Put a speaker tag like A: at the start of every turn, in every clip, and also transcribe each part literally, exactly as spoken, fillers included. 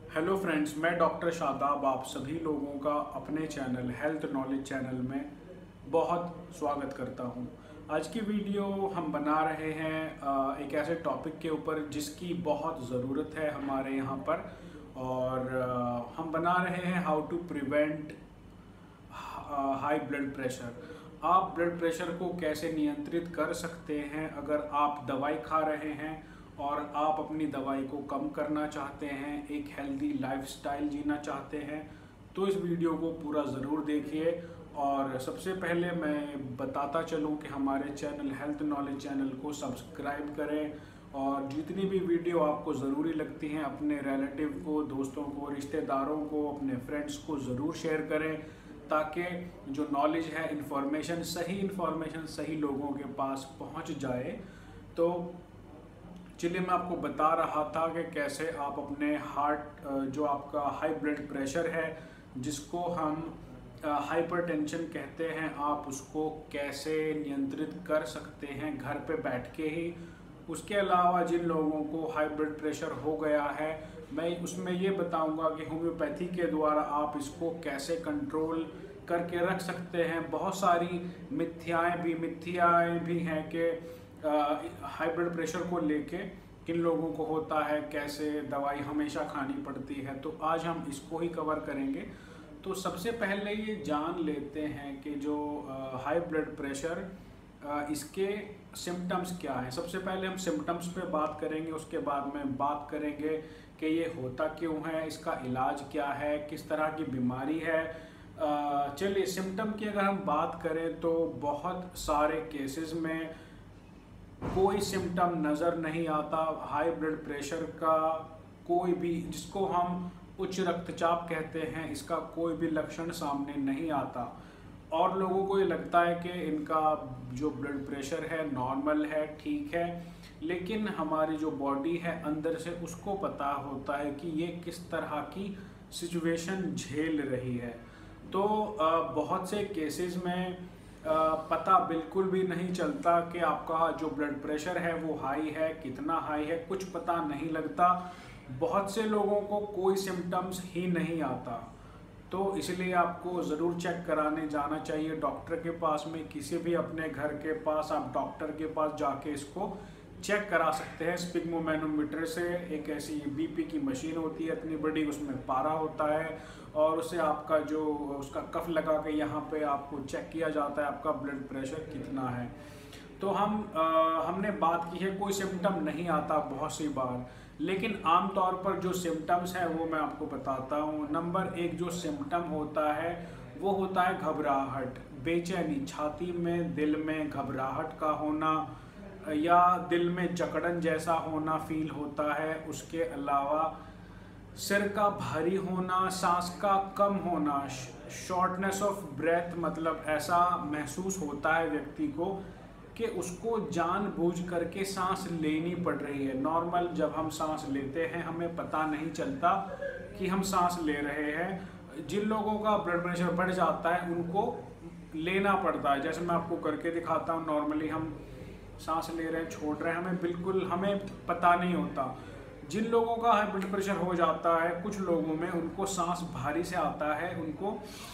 A: Hello friends, मैं doctor Shadab आप सभी लोगों का अपने चैनल हेल्थ नॉलेज चैनल में बहुत स्वागत करता हूं। आज की वीडियो हम बना रहे हैं अ, एक ऐसे टॉपिक के ऊपर जिसकी बहुत ज़रूरत है हमारे यहाँ पर, और अ, हम बना रहे हैं how to prevent high blood pressure. आप ब्लड प्रेशर को कैसे नियंत्रित कर सकते हैं अगर आप दवाई खा रहे हैं और आप अपनी दवाई को कम करना चाहते हैं, एक हेल्दी लाइफस्टाइल जीना चाहते हैं, तो इस वीडियो को पूरा ज़रूर देखिए। और सबसे पहले मैं बताता चलूं कि हमारे चैनल हेल्थ नॉलेज चैनल को सब्सक्राइब करें, और जितनी भी वीडियो आपको ज़रूरी लगती हैं अपने रिलेटिव को, दोस्तों को, रिश्तेदारों को, अपने फ्रेंड्स को ज़रूर शेयर करें, ताकि जो नॉलेज है, इंफॉर्मेशन, सही इंफॉर्मेशन सही लोगों के पास पहुंच जाए। तो चलिए मैं आपको बता रहा था कि कैसे आप अपने हार्ट, जो आपका हाई ब्लड प्रेशर है, जिसको हम हाइपरटेंशन कहते हैं, आप उसको कैसे नियंत्रित कर सकते हैं घर पे बैठ के ही। उसके अलावा जिन लोगों को हाई ब्लड प्रेशर हो गया है, मैं उसमें ये बताऊंगा कि होम्योपैथी के द्वारा आप इसको कैसे कंट्रोल करके रख सकते हैं। बहुत सारी मिथ्याएं भी मिथ्याएं भी हैं कि हाई ब्लड प्रेशर को लेके किन लोगों को होता है, कैसे दवाई हमेशा खानी पड़ती है, तो आज हम इसको ही कवर करेंगे। तो सबसे पहले ये जान लेते हैं कि जो हाई ब्लड प्रेशर, इसके सिम्टम्स क्या हैं। सबसे पहले हम सिम्टम्स पे बात करेंगे, उसके बाद में बात करेंगे कि ये होता क्यों है, इसका इलाज क्या है, किस तरह की बीमारी है। चलिए सिम्टम की अगर हम बात करें तो बहुत सारे केसेस में कोई सिम्टम नज़र नहीं आता हाई ब्लड प्रेशर का। कोई भी, जिसको हम उच्च रक्तचाप कहते हैं, इसका कोई भी लक्षण सामने नहीं आता, और लोगों को ये लगता है कि इनका जो ब्लड प्रेशर है नॉर्मल है, ठीक है, लेकिन हमारी जो बॉडी है अंदर से उसको पता होता है कि ये किस तरह की सिचुएशन झेल रही है। तो बहुत से केसेस में पता बिल्कुल भी नहीं चलता कि आपका जो ब्लड प्रेशर है वो हाई है, कितना हाई है, कुछ पता नहीं लगता। बहुत से लोगों को कोई सिम्टम्स ही नहीं आता, तो इसलिए आपको ज़रूर चेक कराने जाना चाहिए डॉक्टर के पास में। किसी भी अपने घर के पास आप डॉक्टर के पास जाके इसको चेक करा सकते हैं स्पिग्मोमैनोमीटर से। एक ऐसी बीपी की मशीन होती है इतनी बड़ी, उसमें पारा होता है, और उसे आपका जो उसका कफ लगा के यहाँ पे आपको चेक किया जाता है आपका ब्लड प्रेशर कितना है। तो हम आ, हमने बात की है, कोई सिम्टम नहीं आता बहुत सी बार, लेकिन आमतौर पर जो सिम्टम्स हैं वो मैं आपको बताता हूँ। नंबर एक जो सिम्टम होता है वो होता है घबराहट, बेचैनी, छाती में, दिल में घबराहट का होना, या दिल में जकड़न जैसा होना फील होता है। उसके अलावा सिर का भारी होना, सांस का कम होना, शॉर्टनेस ऑफ ब्रेथ, मतलब ऐसा महसूस होता है व्यक्ति को कि उसको जानबूझ करके सांस लेनी पड़ रही है। नॉर्मल जब हम सांस लेते हैं हमें पता नहीं चलता कि हम सांस ले रहे हैं। जिन लोगों का ब्लड प्रेशर बढ़ जाता है उनको लेना पड़ता है, जैसे मैं आपको करके दिखाता हूँ। नॉर्मली हम सांस ले रहे हैं, छोड़ रहे हैं, हमें बिल्कुल हमें पता नहीं होता। जिन लोगों का हाई ब्लड प्रेशर हो जाता है, कुछ लोगों में उनको सांस भारी से आता है, उनको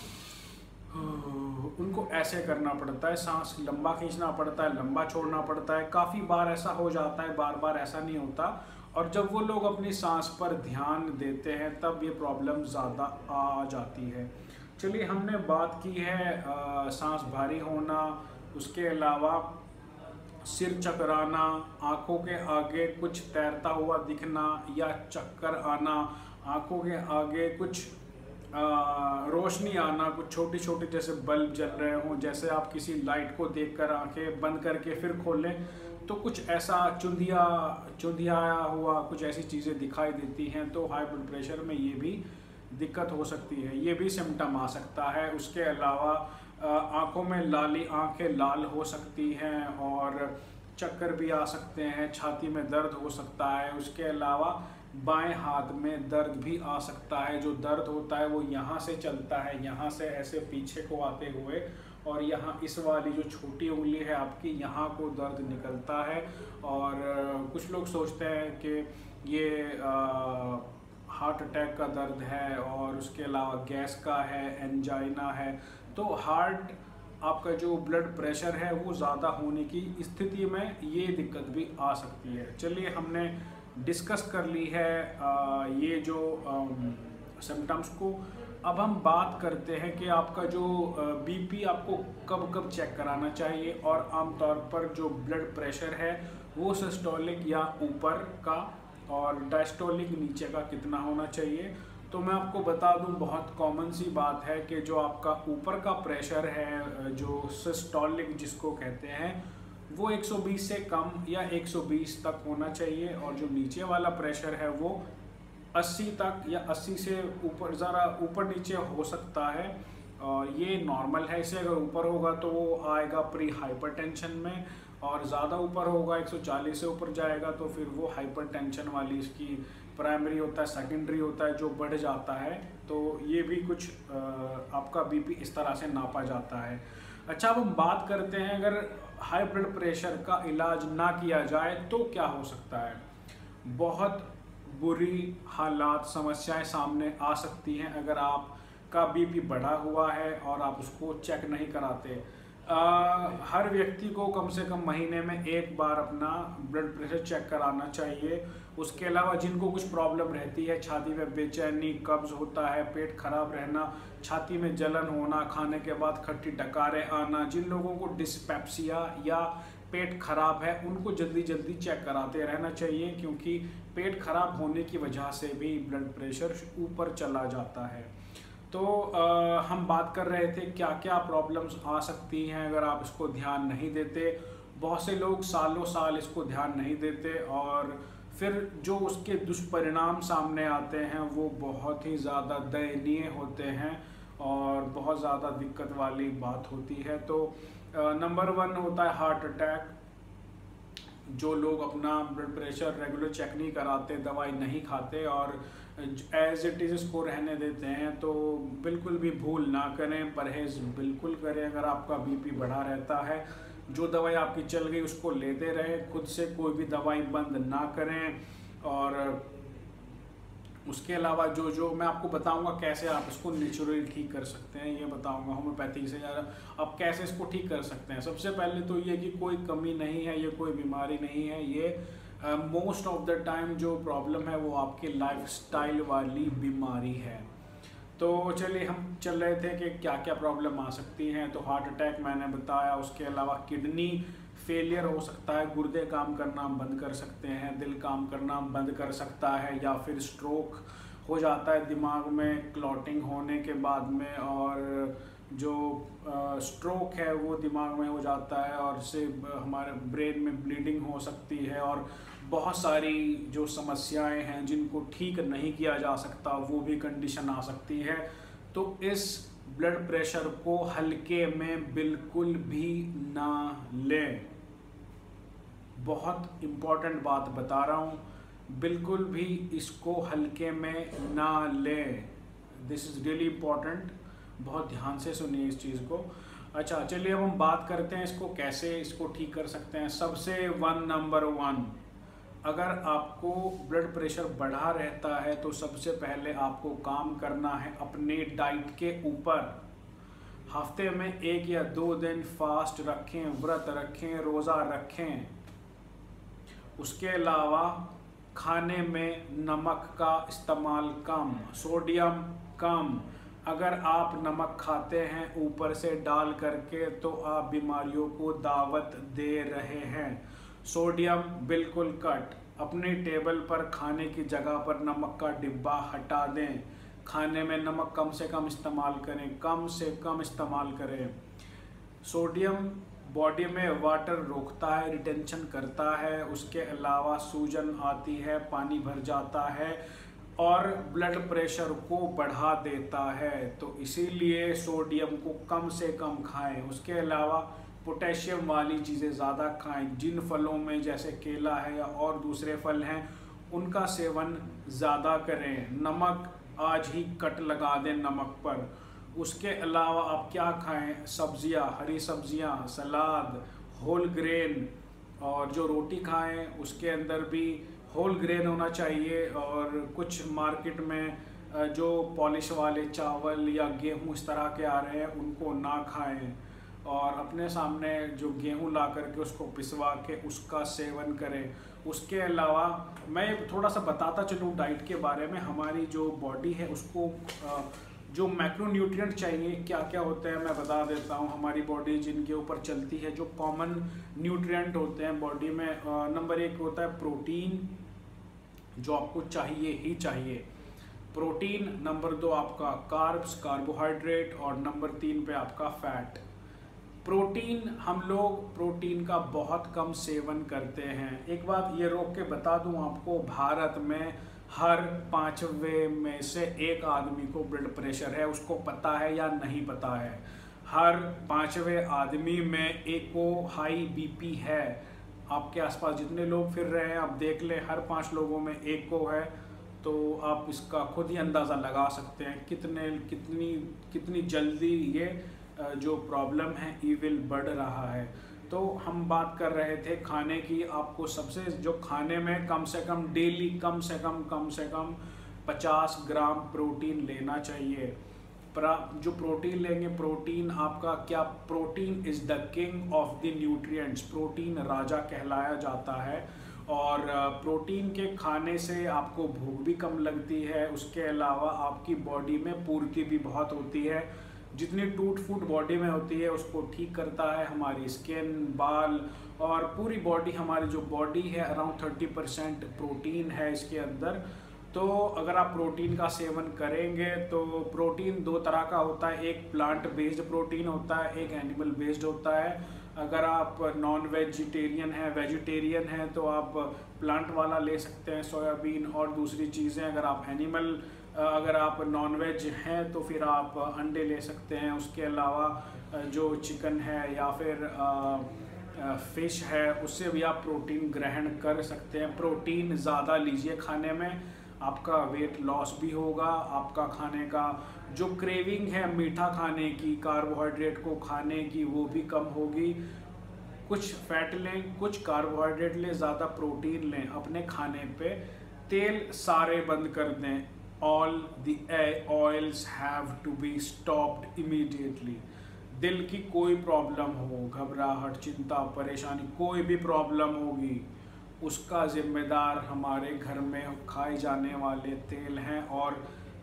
A: उनको ऐसे करना पड़ता है, सांस लंबा खींचना पड़ता है, लंबा छोड़ना पड़ता है। काफ़ी बार ऐसा हो जाता है, बार बार ऐसा नहीं होता, और जब वो लोग अपनी सांस पर ध्यान देते हैं तब ये प्रॉब्लम ज़्यादा आ जाती है। चलिए हमने बात की है आ, सांस भारी होना, उसके अलावा सिर चकराना, आँखों के आगे कुछ तैरता हुआ दिखना या चक्कर आना, आँखों के आगे कुछ आ, रोशनी आना, कुछ छोटी छोटी जैसे बल्ब जल रहे हों, जैसे आप किसी लाइट को देखकर आंखें बंद करके फिर खोलें तो कुछ ऐसा चुंधिया चुंधियाया हुआ कुछ ऐसी चीज़ें दिखाई देती हैं, तो हाई ब्लड प्रेशर में ये भी दिक्कत हो सकती है, ये भी सिम्टम आ सकता है। उसके अलावा आँखों में लाली, आंखें लाल हो सकती हैं, और चक्कर भी आ सकते हैं, छाती में दर्द हो सकता है। उसके अलावा बाएं हाथ में दर्द भी आ सकता है। जो दर्द होता है वो यहाँ से चलता है, यहाँ से ऐसे पीछे को आते हुए, और यहाँ इस वाली जो छोटी उंगली है आपकी, यहाँ को दर्द निकलता है। और कुछ लोग सोचते हैं कि ये हार्ट अटैक का दर्द है और उसके अलावा गैस का है, एंजाइना है, तो हार्ट आपका जो ब्लड प्रेशर है वो ज़्यादा होने की स्थिति में ये दिक्कत भी आ सकती है। चलिए, हमने डिस्कस कर ली है आ, ये जो सिम्टम्स को। अब हम बात करते हैं कि आपका जो बीपी आपको कब कब चेक कराना चाहिए, और आमतौर पर जो ब्लड प्रेशर है वो सिस्टोलिक या ऊपर का और डायस्टोलिक नीचे का कितना होना चाहिए। तो मैं आपको बता दूं, बहुत कॉमन सी बात है कि जो आपका ऊपर का प्रेशर है, जो सिस्टोलिक जिसको कहते हैं, वो एक सौ बीस से कम या एक सौ बीस तक होना चाहिए, और जो नीचे वाला प्रेशर है वो अस्सी तक या अस्सी से ऊपर, ज़रा ऊपर नीचे हो सकता है, और ये नॉर्मल है। इससे अगर ऊपर होगा तो वो आएगा प्री हाइपरटेंशन में, और ज़्यादा ऊपर होगा एक सौ चालीस से ऊपर जाएगा तो फिर वो हाइपरटेंशन वाली इसकी प्राइमरी होता है, सेकेंडरी होता है, जो बढ़ जाता है। तो ये भी कुछ आपका बीपी इस तरह से नापा जाता है। अच्छा, अब हम बात करते हैं अगर हाई ब्लड प्रेशर का इलाज ना किया जाए तो क्या हो सकता है। बहुत बुरी हालात, समस्याएं सामने आ सकती हैं अगर आपका बीपी बढ़ा हुआ है और आप उसको चेक नहीं कराते। आ, हर व्यक्ति को कम से कम महीने में एक बार अपना ब्लड प्रेशर चेक कराना चाहिए। उसके अलावा जिनको कुछ प्रॉब्लम रहती है, छाती में बेचैनी, कब्ज होता है, पेट खराब रहना, छाती में जलन होना, खाने के बाद खट्टी डकारें आना, जिन लोगों को डिस्पेप्सिया या पेट खराब है उनको जल्दी जल्दी चेक कराते रहना चाहिए, क्योंकि पेट खराब होने की वजह से भी ब्लड प्रेशर ऊपर चला जाता है। तो आ, हम बात कर रहे थे क्या क्या प्रॉब्लम्स आ सकती हैं अगर आप इसको ध्यान नहीं देते। बहुत से लोग सालों साल इसको ध्यान नहीं देते और फिर जो उसके दुष्परिणाम सामने आते हैं वो बहुत ही ज़्यादा दयनीय होते हैं और बहुत ज़्यादा दिक्कत वाली बात होती है। तो नंबर वन होता है हार्ट अटैक। जो लोग अपना ब्लड प्रेशर रेगुलर चेक नहीं कराते, दवाई नहीं खाते और एज इट इज़ इसको रहने देते हैं, तो बिल्कुल भी भूल ना करें, परहेज़ बिल्कुल करें। अगर आपका बीपी बढ़ा रहता है, जो दवाई आपकी चल गई उसको लेते रहें, खुद से कोई भी दवाई बंद ना करें। और उसके अलावा जो जो मैं आपको बताऊंगा कैसे आप इसको नेचुरली ठीक कर सकते हैं, ये बताऊंगा होम्योपैथी से आप कैसे इसको ठीक कर सकते हैं। सबसे पहले तो ये कि कोई कमी नहीं है, ये कोई बीमारी नहीं है, ये मोस्ट ऑफ द टाइम जो प्रॉब्लम है वो आपकी लाइफस्टाइल वाली बीमारी है। तो चलिए, हम चल रहे थे कि क्या क्या प्रॉब्लम आ सकती हैं। तो हार्ट अटैक मैंने बताया, उसके अलावा किडनी फेलियर हो सकता है, गुर्दे काम करना बंद कर सकते हैं, दिल काम करना बंद कर सकता है, या फिर स्ट्रोक हो जाता है दिमाग में क्लॉटिंग होने के बाद में, और जो स्ट्रोक है वो दिमाग में हो जाता है और इससे हमारे ब्रेन में ब्लीडिंग हो सकती है, और बहुत सारी जो समस्याएं हैं जिनको ठीक नहीं किया जा सकता वो भी कंडीशन आ सकती है। तो इस ब्लड प्रेशर को हल्के में बिल्कुल भी ना लें। बहुत इम्पोर्टेंट बात बता रहा हूँ, बिल्कुल भी इसको हल्के में ना लें। दिस इज़ रियली इम्पोर्टेंट, बहुत ध्यान से सुनिए इस चीज़ को। अच्छा, चलिए अब हम बात करते हैं इसको कैसे इसको ठीक कर सकते हैं। सबसे वन नंबर वन, अगर आपको ब्लड प्रेशर बढ़ा रहता है तो सबसे पहले आपको काम करना है अपने डाइट के ऊपर। हफ्ते में एक या दो दिन फास्ट रखें, व्रत रखें, रोज़ा रखें। उसके अलावा खाने में नमक का इस्तेमाल कम, सोडियम कम। अगर आप नमक खाते हैं ऊपर से डाल करके तो आप बीमारियों को दावत दे रहे हैं। सोडियम बिल्कुल कट। अपने टेबल पर खाने की जगह पर नमक का डिब्बा हटा दें। खाने में नमक कम से कम इस्तेमाल करें, कम से कम इस्तेमाल करें। सोडियम बॉडी में वाटर रोकता है, रिटेंशन करता है। उसके अलावा सूजन आती है, पानी भर जाता है और ब्लड प्रेशर को बढ़ा देता है। तो इसीलिए सोडियम को कम से कम खाएं। उसके अलावा पोटेशियम वाली चीज़ें ज़्यादा खाएं। जिन फलों में जैसे केला है या और दूसरे फल हैं उनका सेवन ज़्यादा करें। नमक आज ही कट लगा दें नमक पर। उसके अलावा आप क्या खाएं, सब्जियां, हरी सब्जियां, सलाद, होल ग्रेन, और जो रोटी खाएं उसके अंदर भी होल ग्रेन होना चाहिए। और कुछ मार्केट में जो पॉलिश वाले चावल या गेहूं इस तरह के आ रहे हैं उनको ना खाएं, और अपने सामने जो गेहूं ला करके उसको पिसवा के उसका सेवन करें। उसके अलावा मैं थोड़ा सा बताता चलूँ डाइट के बारे में। हमारी जो बॉडी है उसको जो मैक्रोन्यूट्रिएंट चाहिए क्या क्या होते हैं मैं बता देता हूँ। हमारी बॉडी जिनके ऊपर चलती है, जो कॉमन न्यूट्रिएंट होते हैं बॉडी में, नंबर एक होता है प्रोटीन, जो आपको चाहिए ही चाहिए प्रोटीन। नंबर दो आपका कार्ब्स, कार्बोहाइड्रेट, और नंबर तीन पे आपका फैट। प्रोटीन, हम लोग प्रोटीन का बहुत कम सेवन करते हैं। एक बात ये रोक के बता दूं आपको, भारत में हर पांचवे में से एक आदमी को ब्लड प्रेशर है। उसको पता है या नहीं पता है? हर पांचवे आदमी में एक को हाई बीपी है। आपके आसपास जितने लोग फिर रहे हैं आप देख लें, हर पांच लोगों में एक को है। तो आप इसका खुद ही अंदाज़ा लगा सकते हैं कितने कितनी कितनी जल्दी ये जो प्रॉब्लम है इविल बढ़ रहा है। तो हम बात कर रहे थे खाने की। आपको सबसे जो खाने में कम से कम डेली कम से कम कम से कम पचास ग्राम प्रोटीन लेना चाहिए। जो प्रोटीन लेंगे, प्रोटीन आपका क्या, protein is the king of the nutrients. Protein राजा कहलाया जाता है। और प्रोटीन के खाने से आपको भूख भी कम लगती है। उसके अलावा आपकी बॉडी में पूर्ति भी बहुत होती है। जितनी टूट फूट बॉडी में होती है उसको ठीक करता है। हमारी स्किन, बाल और पूरी बॉडी, हमारी जो बॉडी है अराउंड थर्टी परसेंट प्रोटीन है इसके अंदर। तो अगर आप प्रोटीन का सेवन करेंगे तो प्रोटीन दो तरह का होता है, एक प्लांट बेस्ड प्रोटीन होता है, एक एनिमल बेस्ड होता है। अगर आप नॉन वेजिटेरियन हैं, वेजिटेरियन हैं, तो आप प्लांट वाला ले सकते हैं, सोयाबीन और दूसरी चीज़ें। अगर आप एनिमल अगर आप नॉन वेज हैं तो फिर आप अंडे ले सकते हैं। उसके अलावा जो चिकन है या फिर फ़िश है उससे भी आप प्रोटीन ग्रहण कर सकते हैं। प्रोटीन ज़्यादा लीजिए खाने में, आपका वेट लॉस भी होगा। आपका खाने का जो क्रेविंग है मीठा खाने की, कार्बोहाइड्रेट को खाने की, वो भी कम होगी। कुछ फैट लें, कुछ कार्बोहाइड्रेट लें, ज़्यादा प्रोटीन लें अपने खाने पे। तेल सारे बंद कर दें। All the oils have to be stopped immediately। दिल की कोई प्रॉब्लम हो, घबराहट, चिंता, परेशानी, कोई भी प्रॉब्लम होगी, उसका जिम्मेदार हमारे घर में खाए जाने वाले तेल हैं। और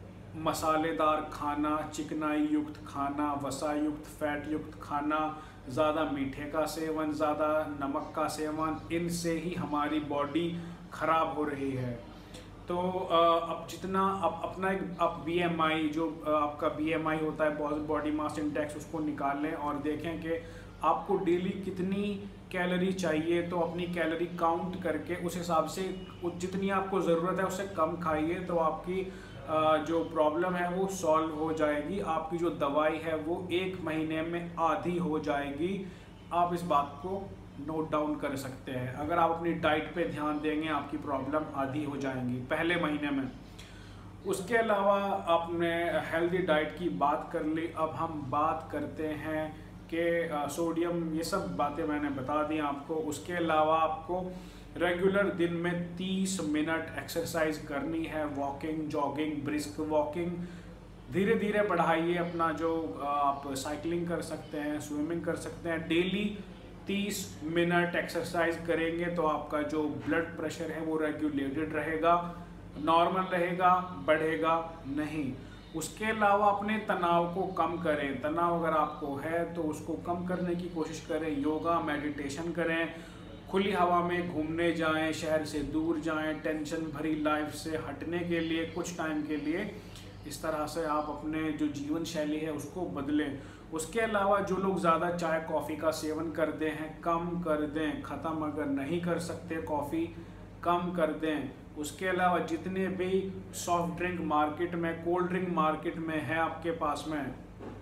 A: मसालेदार खाना, चिकनाई युक्त खाना, वसा युक्त, फैट युक्त खाना, ज़्यादा मीठे का सेवन, ज़्यादा नमक का सेवन, इनसे ही हमारी बॉडी ख़राब हो रही है। तो अब जितना अब अपना एक अब बी एम आई, जो आपका बी एम आई होता है बॉडी मास इंडेक्स, उसको निकाल लें और देखें कि आपको डेली कितनी कैलोरी चाहिए। तो अपनी कैलोरी काउंट करके उस हिसाब से जितनी आपको ज़रूरत है उससे कम खाइए, तो आपकी जो प्रॉब्लम है वो सॉल्व हो जाएगी। आपकी जो दवाई है वो एक महीने में आधी हो जाएगी। आप इस बात को नोट डाउन कर सकते हैं। अगर आप अपनी डाइट पे ध्यान देंगे आपकी प्रॉब्लम आधी हो जाएंगी पहले महीने में। उसके अलावा आपने हेल्दी डाइट की बात कर ली, अब हम बात करते हैं कि सोडियम, ये सब बातें मैंने बता दी आपको। उसके अलावा आपको रेगुलर दिन में तीस मिनट एक्सरसाइज करनी है। वॉकिंग, जॉगिंग, ब्रिस्क वॉकिंग धीरे धीरे बढ़ाइए अपना। जो आप साइकिलिंग कर सकते हैं, स्विमिंग कर सकते हैं। डेली तीस मिनट एक्सरसाइज करेंगे तो आपका जो ब्लड प्रेशर है वो रेगुलेटेड रहेगा, नॉर्मल रहेगा, बढ़ेगा नहीं। उसके अलावा अपने तनाव को कम करें। तनाव अगर आपको है तो उसको कम करने की कोशिश करें। योगा, मेडिटेशन करें, खुली हवा में घूमने जाएं, शहर से दूर जाएं, टेंशन भरी लाइफ से हटने के लिए कुछ टाइम के लिए। इस तरह से आप अपने जो जीवन शैली है उसको बदलें। उसके अलावा जो लोग ज़्यादा चाय कॉफ़ी का सेवन करते हैं कम कर दें। ख़त्म अगर नहीं कर सकते कॉफ़ी, कम कर दें। उसके अलावा जितने भी सॉफ्ट ड्रिंक मार्केट में, कोल्ड ड्रिंक मार्केट में है आपके पास में,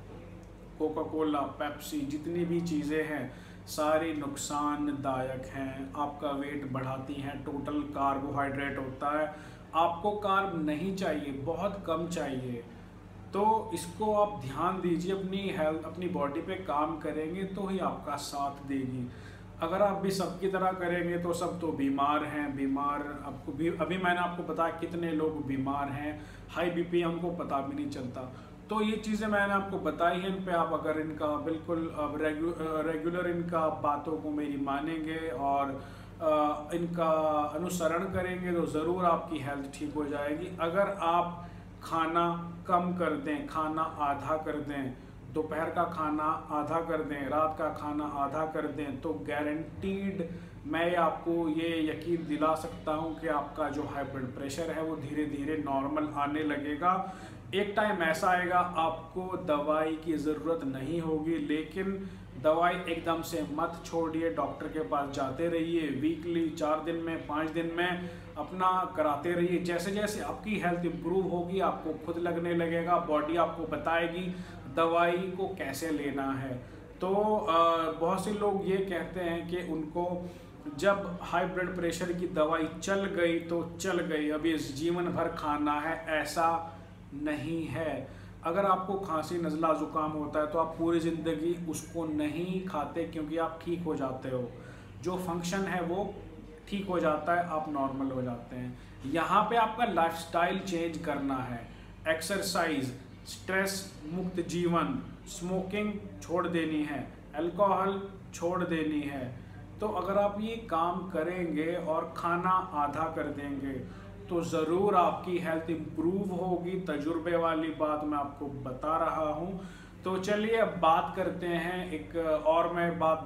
A: कोका कोला, पेप्सी, जितनी भी चीज़ें हैं सारी नुकसानदायक हैं, आपका वेट बढ़ाती हैं। टोटल कार्बोहाइड्रेट होता है, आपको कार्ब नहीं चाहिए, बहुत कम चाहिए। तो इसको आप ध्यान दीजिए। अपनी हेल्थ, अपनी बॉडी पे काम करेंगे तो ही आपका साथ देगी। अगर आप भी सबकी तरह करेंगे तो सब तो बीमार हैं। बीमार आपको भी, अभी मैंने आपको बताया कितने लोग बीमार हैं, हाई बीपी हमको पता भी नहीं चलता। तो ये चीज़ें मैंने आपको बताई हैं, इन पे आप अगर इनका बिल्कुल अब रेगु, रेगुलर इनका बातों को मेरी मानेंगे और आ, इनका अनुसरण करेंगे तो ज़रूर आपकी हेल्थ ठीक हो जाएगी। अगर आप खाना कम कर दें, खाना आधा कर दें, दोपहर का खाना आधा कर दें, रात का खाना आधा कर दें, तो गारंटीड मैं आपको ये यकीन दिला सकता हूँ कि आपका जो हाई ब्लड प्रेशर है वो धीरे धीरे नॉर्मल आने लगेगा। एक टाइम ऐसा आएगा आपको दवाई की ज़रूरत नहीं होगी, लेकिन दवाई एकदम से मत छोड़िए, डॉक्टर के पास जाते रहिए, वीकली चार दिन में पाँच दिन में अपना कराते रहिए। जैसे जैसे आपकी हेल्थ इम्प्रूव होगी आपको खुद लगने लगेगा, बॉडी आपको बताएगी दवाई को कैसे लेना है। तो बहुत से लोग ये कहते हैं कि उनको जब हाई ब्लड प्रेशर की दवाई चल गई तो चल गई, अभी इस जीवन भर खाना है, ऐसा नहीं है। अगर आपको खांसी नज़ला ज़ुकाम होता है तो आप पूरी ज़िंदगी उसको नहीं खाते, क्योंकि आप ठीक हो जाते हो, जो फंक्शन है वो ठीक हो जाता है, आप नॉर्मल हो जाते हैं। यहाँ पे आपका लाइफस्टाइल चेंज करना है, एक्सरसाइज, स्ट्रेस मुक्त जीवन, स्मोकिंग छोड़ देनी है, अल्कोहल छोड़ देनी है। तो अगर आप ये काम करेंगे और खाना आधा कर देंगे तो ज़रूर आपकी हेल्थ इम्प्रूव होगी। तजुर्बे वाली बात मैं आपको बता रहा हूँ। तो चलिए अब बात करते हैं एक और, मैं बात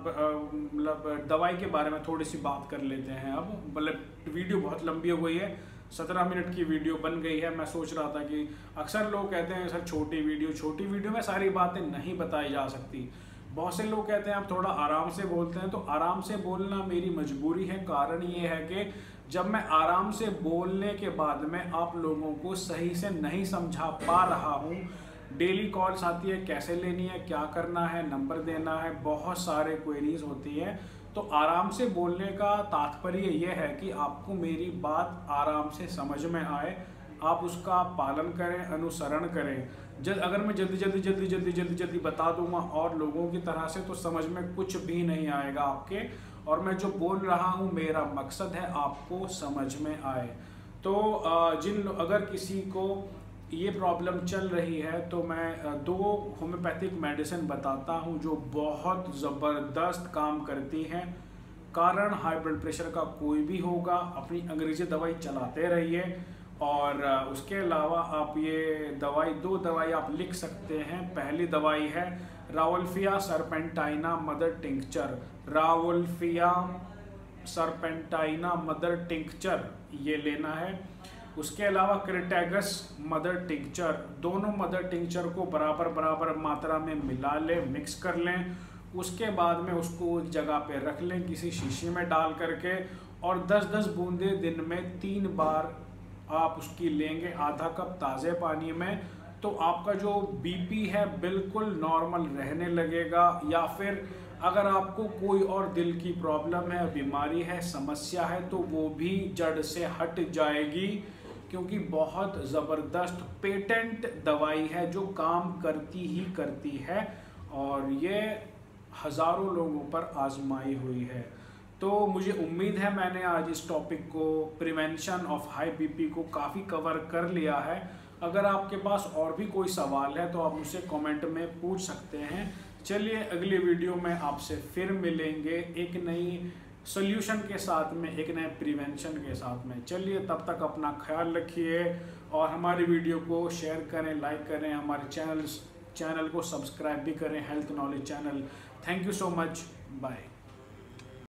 A: मतलब दवाई के बारे में थोड़ी सी बात कर लेते हैं। अब मतलब वीडियो बहुत लंबी हो गई है, सत्रह मिनट की वीडियो बन गई है। मैं सोच रहा था कि अक्सर लोग कहते हैं सर छोटी वीडियो, छोटी वीडियो में सारी बातें नहीं बताई जा सकती। बहुत से लोग कहते हैं आप थोड़ा आराम से बोलते हैं, तो आराम से बोलना मेरी मजबूरी है। कारण ये है कि जब मैं आराम से बोलने के बाद में आप लोगों को सही से नहीं समझा पा रहा हूँ, डेली कॉल्स आती है, कैसे लेनी है, क्या करना है, नंबर देना है, बहुत सारे क्वेरीज होती है। तो आराम से बोलने का तात्पर्य यह है कि आपको मेरी बात आराम से समझ में आए, आप उसका पालन करें, अनुसरण करें। जब अगर मैं जल्दी जल्दी जल्दी जल्दी जल्दी जल्दी बता दूंगा और लोगों की तरह से, तो समझ में कुछ भी नहीं आएगा आपके। और मैं जो बोल रहा हूँ मेरा मकसद है आपको समझ में आए। तो जिन अगर किसी को ये प्रॉब्लम चल रही है तो मैं दो होम्योपैथिक मेडिसिन बताता हूँ जो बहुत ज़बरदस्त काम करती हैं। कारण हाई ब्लड प्रेशर का कोई भी होगा, अपनी अंग्रेजी दवाई चलाते रहिए। और उसके अलावा आप ये दवाई, दो दवाई आप लिख सकते हैं। पहली दवाई है rauwolfia serpentina mother tincture, rauwolfia serpentina mother tincture ये लेना है। उसके अलावा क्रिटेगस मदर टिंक्चर, दोनों मदर टिंक्चर को बराबर बराबर मात्रा में मिला लें, मिक्स कर लें। उसके बाद में उसको एक जगह पे रख लें किसी शीशी में डाल करके, और दस दस बूंदे दिन में तीन बार आप उसकी लेंगे आधा कप ताज़े पानी में। तो आपका जो बीपी है बिल्कुल नॉर्मल रहने लगेगा। या फिर अगर आपको कोई और दिल की प्रॉब्लम है, बीमारी है, समस्या है, तो वो भी जड़ से हट जाएगी, क्योंकि बहुत ज़बरदस्त पेटेंट दवाई है जो काम करती ही करती है। और ये हज़ारों लोगों पर आजमाई हुई है। तो मुझे उम्मीद है मैंने आज इस टॉपिक को, प्रिवेंशन ऑफ हाई बीपी को काफ़ी कवर कर लिया है। अगर आपके पास और भी कोई सवाल है तो आप मुझसे कमेंट में पूछ सकते हैं। चलिए अगली वीडियो में आपसे फिर मिलेंगे एक नई सॉल्यूशन के साथ में, एक नए प्रिवेंशन के साथ में। चलिए तब तक अपना ख्याल रखिए और हमारी वीडियो को शेयर करें, लाइक करें, हमारे चैनल चैनल को सब्सक्राइब भी करें, health knowledge channel. Thank you so much, bye.